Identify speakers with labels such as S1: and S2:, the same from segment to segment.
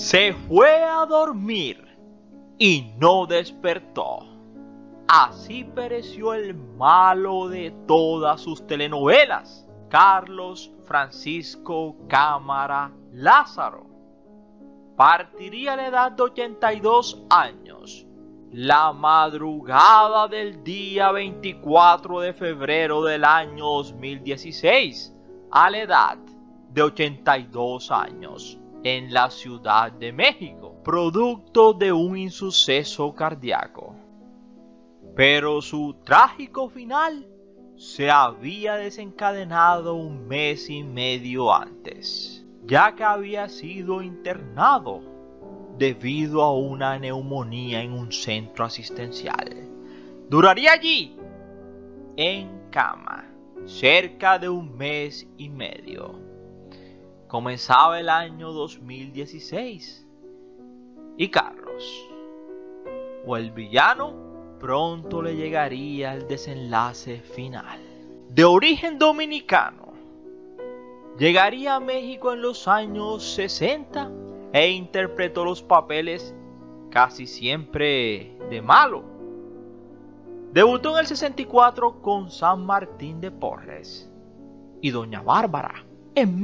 S1: Se fue a dormir y no despertó. Así pereció el malo de todas sus telenovelas, Carlos Francisco Cámara Lázaro. Partiría a la edad de 82 años, la madrugada del día 24 de febrero del año 2016, a la edad de 82 años, en la Ciudad de México, producto de un insuceso cardíaco. Pero su trágico final se había desencadenado un mes y medio antes, ya que había sido internado debido a una neumonía en un centro asistencial. Duraría allí, en cama, cerca de un mes y medio. Comenzaba el año 2016 y Carlos, o el villano, pronto le llegaría el desenlace final. De origen dominicano, llegaría a México en los años 60 e interpretó los papeles casi siempre de malo. Debutó en el 64 con San Martín de Porres y Doña Bárbara en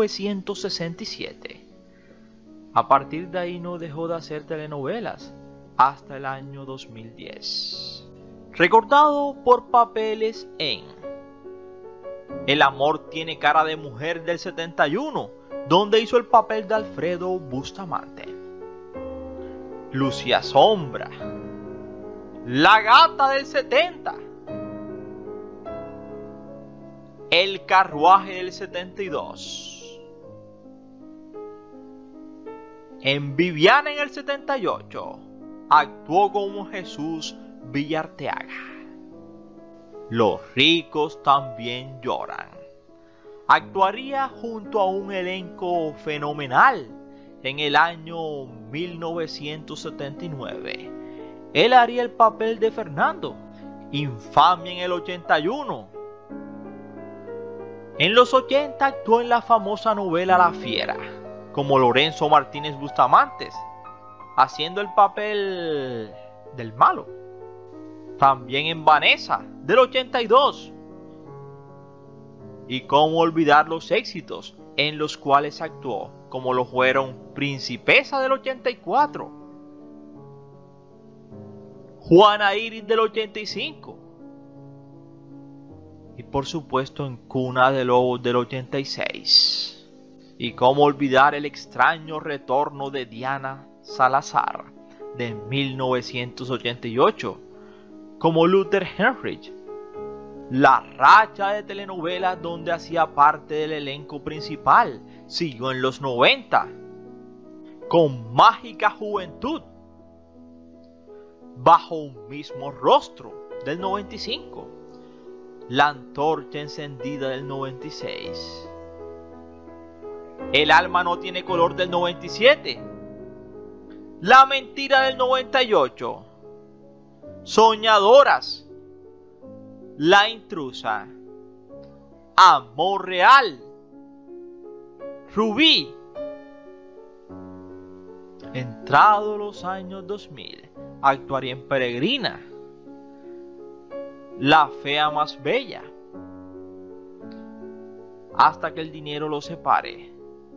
S1: 1967. A partir de ahí no dejó de hacer telenovelas hasta el año 2010. Recordado por papeles en El amor tiene cara de mujer del 71, donde hizo el papel de Alfredo Bustamante. Lucía Sombra, La gata del 70, El carruaje del 72, en Viviana en el 78, actuó como Jesús Villarteaga. Los ricos también lloran. Actuaría junto a un elenco fenomenal en el año 1979. Él haría el papel de Fernando, Infamia en el 81. En los 80 actuó en la famosa novela La Fiera, como Lorenzo Martínez Bustamante, haciendo el papel del malo. También en Vanessa, del 82. Y cómo olvidar los éxitos en los cuales actuó, como lo fueron Principesa del 84, Juana Iris del 85 y por supuesto en Cuna de Lobos del 86. Y cómo olvidar el extraño retorno de Diana Salazar de 1988 como Luther Henrich. La racha de telenovelas donde hacía parte del elenco principal siguió en los 90 con Mágica Juventud, Bajo un mismo rostro del 95, La antorcha encendida del 96, El alma no tiene color del 97, La mentira del 98, Soñadoras, La intrusa, Amor real, Rubí. Entrado los años 2000, actuaría en Peregrina, La fea más bella, Hasta que el dinero los separe.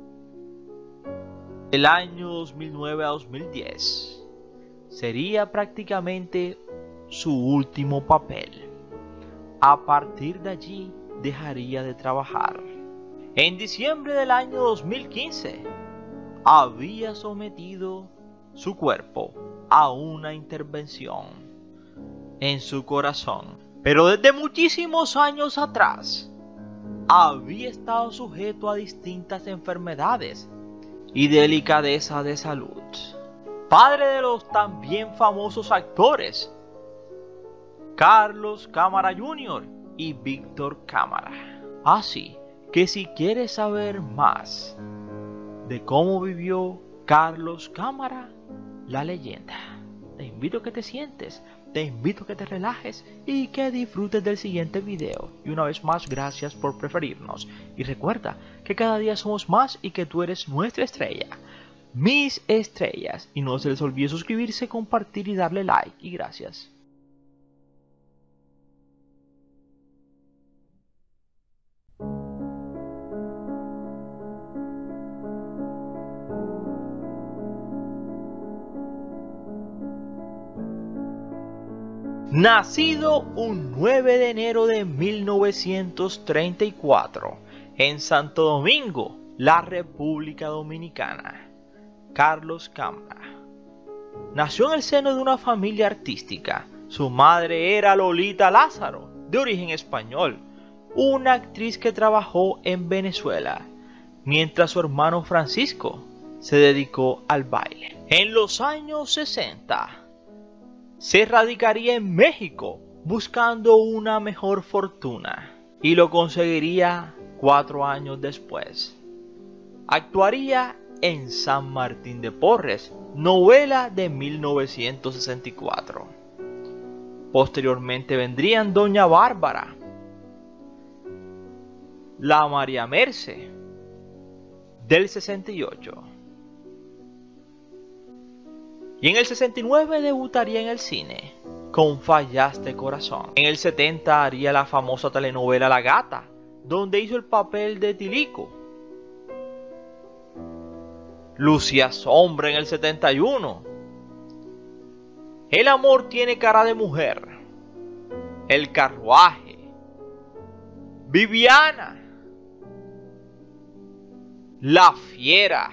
S1: El año 2009 a 2010 sería prácticamente su último papel. A partir de allí dejaría de trabajar. En diciembre del año 2015 había sometido su cuerpo a una intervención en su corazón. Pero desde muchísimos años atrás había estado sujeto a distintas enfermedades y delicadeza de salud. Padre de los también famosos actores Carlos Cámara Jr. y Víctor Cámara. Así que si quieres saber más de cómo vivió Carlos Cámara, la leyenda, te invito a que te sientes, te invito a que te relajes y que disfrutes del siguiente video. Y una vez más, gracias por preferirnos. Y recuerda que cada día somos más y que tú eres nuestra estrella. mis estrellas. Y no se les olvide suscribirse, compartir y darle like. Y gracias. Nacido un 9 de enero de 1934 en Santo Domingo, la República Dominicana, Carlos Cámara. Nació en el seno de una familia artística. Su madre era Lolita Lázaro, de origen español, una actriz que trabajó en Venezuela, mientras su hermano Francisco se dedicó al baile. En los años 60, se radicaría en México buscando una mejor fortuna y lo conseguiría 4 años después. Actuaría en San Martín de Porres, novela de 1964. Posteriormente vendrían Doña Bárbara, La María Merce del 68. Y en el 69 debutaría en el cine con Fallaste Corazón. En el 70 haría la famosa telenovela La Gata, donde hizo el papel de Tilico. Lucía Sombra en el 71. El amor tiene cara de mujer. El carruaje. Viviana. La fiera.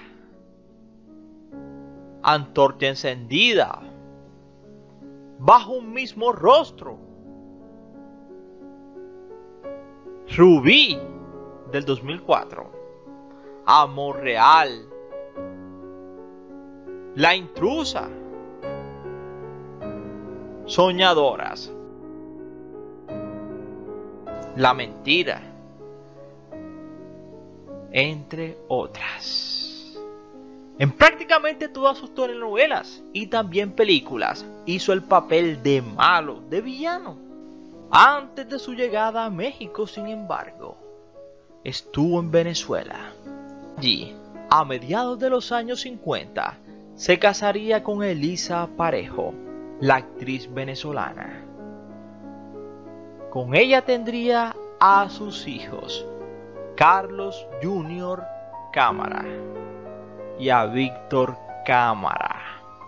S1: Antorcha encendida. Bajo un mismo rostro. Rubí del 2004. Amor real. La intrusa. Soñadoras. La mentira. Entre otras. En prácticamente todas sus telenovelas y también películas hizo el papel de malo, de villano. Antes de su llegada a México, sin embargo, estuvo en Venezuela. Allí, a mediados de los años 50, se casaría con Elisa Parejo, la actriz venezolana. Con ella tendría a sus hijos, Carlos Junior Cámara y a Víctor Cámara,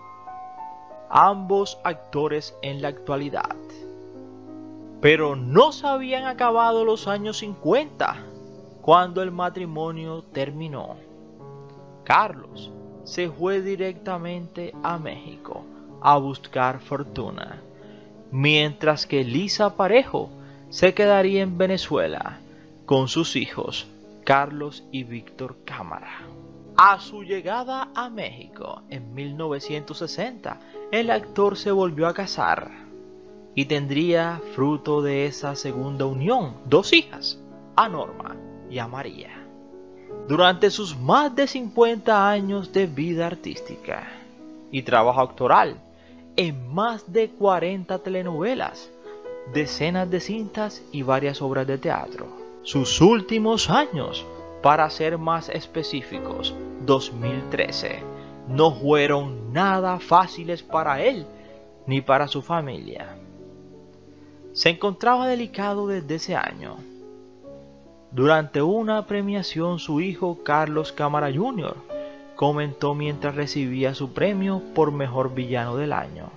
S1: ambos actores en la actualidad. Pero no se habían acabado los años 50 cuando el matrimonio terminó. Carlos se fue directamente a México a buscar fortuna, mientras que Elisa Parejo se quedaría en Venezuela con sus hijos, Carlos y Víctor Cámara. A su llegada a México en 1960, el actor se volvió a casar y tendría, fruto de esa segunda unión, 2 hijas, a Norma y a María. Durante sus más de 50 años de vida artística y trabajo actoral, en más de 40 telenovelas, decenas de cintas y varias obras de teatro. Sus últimos años, para ser más específicos, 2013, no fueron nada fáciles para él ni para su familia. Se encontraba delicado desde ese año. Durante una premiación, su hijo Carlos Cámara Jr. comentó mientras recibía su premio por mejor villano del año.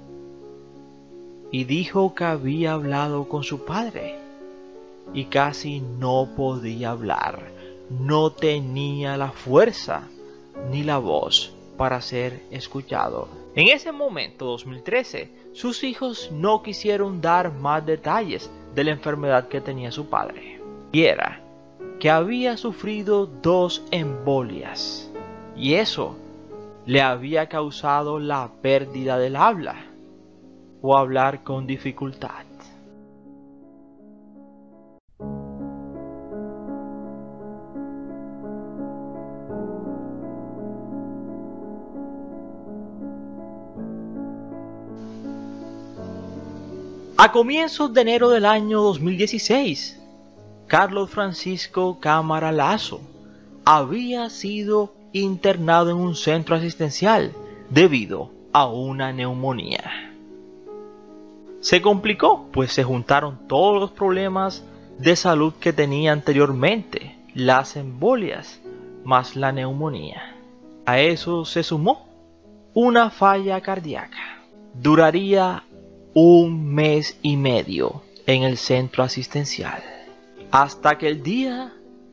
S1: Y dijo que había hablado con su padre y casi no podía hablar. No tenía la fuerza ni la voz para ser escuchado. En ese momento, 2013, sus hijos no quisieron dar más detalles de la enfermedad que tenía su padre. Y era que había sufrido 2 embolias. Y eso le había causado la pérdida del habla o hablar con dificultad. A comienzos de enero del año 2016, Carlos Francisco Cámara Lazo había sido internado en un centro asistencial debido a una neumonía. Se complicó, pues se juntaron todos los problemas de salud que tenía anteriormente, las embolias más la neumonía. A eso se sumó una falla cardíaca. Duraría 1 mes y medio en el centro asistencial, hasta que el día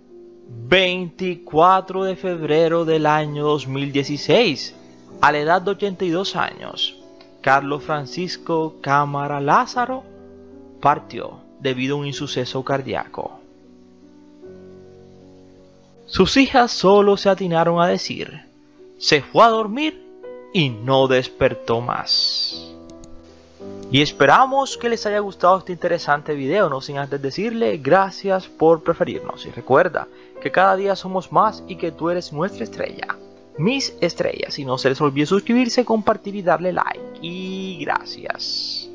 S1: 24 de febrero del año 2016, a la edad de 82 años, Carlos Francisco Cámara Lázaro partió debido a un insuceso cardíaco. Sus hijas solo se atinaron a decir: se fue a dormir y no despertó más. Y esperamos que les haya gustado este interesante video, no sin antes decirle gracias por preferirnos. Y recuerda que cada día somos más y que tú eres nuestra estrella, mis estrellas. Y no se les olvide suscribirse, compartir y darle like. Y gracias.